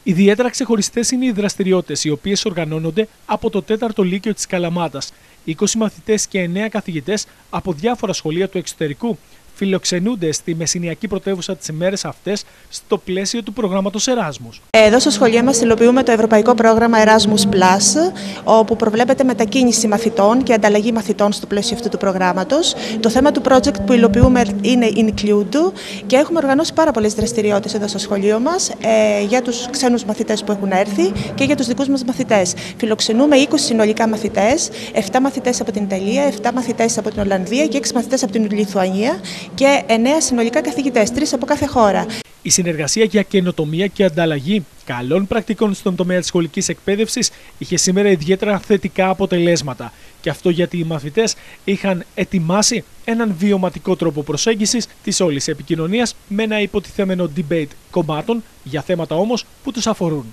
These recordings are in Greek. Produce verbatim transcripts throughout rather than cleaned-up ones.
Ιδιαίτερα ξεχωριστές είναι οι δραστηριότητες, οι οποίες οργανώνονται από το τέταρτο Λύκειο της Καλαμάτας. είκοσι μαθητές και εννέα καθηγητές από διάφορα σχολεία του εξωτερικού φιλοξενούνται στη μεσηνιακή πρωτεύουσα τις ημέρες αυτές στο πλαίσιο του προγράμματος Εράσμους. Εδώ στο σχολείο μας υλοποιούμε το ευρωπαϊκό πρόγραμμα Erasmus Plus, όπου προβλέπεται μετακίνηση μαθητών και ανταλλαγή μαθητών στο πλαίσιο αυτού του προγράμματος. Το θέμα του project που υλοποιούμε είναι Include και έχουμε οργανώσει πάρα πολλές δραστηριότητες εδώ στο σχολείο μας ε, για τους ξένους μαθητές που έχουν έρθει και για τους δικούς μας μαθητές. Φιλοξενούμε είκοσι συνολικά μαθητές, επτά μαθητές από την Ιταλία, επτά μαθητές από την Ολλανδία και έξι μαθητές από την Λιθουανία και εννέα συνολικά καθηγητές, τρεις από κάθε χώρα. Η συνεργασία για καινοτομία και ανταλλαγή καλών πρακτικών στον τομέα της σχολικής εκπαίδευσης είχε σήμερα ιδιαίτερα θετικά αποτελέσματα. Και αυτό γιατί οι μαθητές είχαν ετοιμάσει έναν βιωματικό τρόπο προσέγγισης της όλης επικοινωνίας με ένα υποτιθέμενο debate κομμάτων για θέματα όμως που τους αφορούν.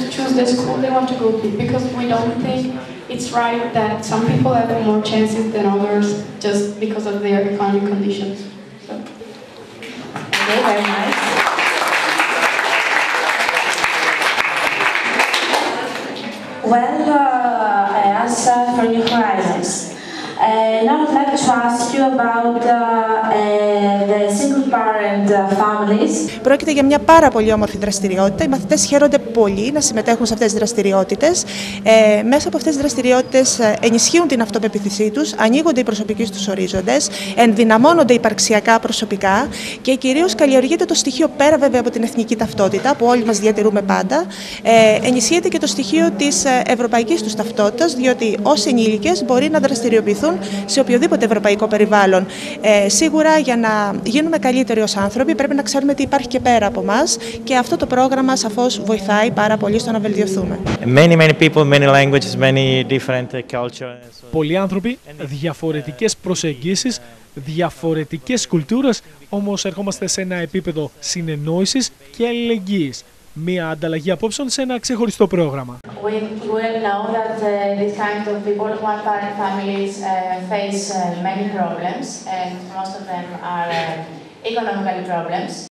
Well, uh, as uh, for New Horizons, uh, now I'd like to ask you about uh, uh, the single-parent uh, families. Πρόκειται για μια πάρα πολύ όμορφη δραστηριότητα. Οι μαθητές χαίρονται πολύ να συμμετέχουν σε αυτές τις δραστηριότητες. Ε, μέσα από αυτές τις δραστηριότητες ενισχύουν την αυτοπεποίθησή τους, ανοίγονται οι προσωπικοί τους ορίζοντες, ενδυναμώνονται υπαρξιακά προσωπικά και κυρίως καλλιεργείται το στοιχείο, πέρα βέβαια από την εθνική ταυτότητα που όλοι μας διατηρούμε πάντα, ε, ενισχύεται και το στοιχείο της ευρωπαϊκής τους ταυτότητας, διότι ως ενήλικες μπορεί να δραστηριοποιηθούν σε οποιοδήποτε ευρωπαϊκό περιβάλλον. Ε, σίγουρα για να γίνουμε καλύτεροι ως άνθρωποι πρέπει να ξέρουμε τι υπάρχει και πέρα από εμάς και αυτό το πρόγραμμα σαφώς βοηθάει πάρα πολύ στο να βελτιωθούμε. Many, many people, many languages, many different cultures. Πολλοί άνθρωποι, διαφορετικές προσεγγίσεις, διαφορετικές κουλτούρες, όμως ερχόμαστε σε ένα επίπεδο συνεννόησης και αλληλεγγύης. Μία ανταλλαγή απόψεων σε ένα ξεχωριστό πρόγραμμα. We will know that uh, this kind of people, one-parent families, uh, face uh, many problems, and most of them are uh, economical problems.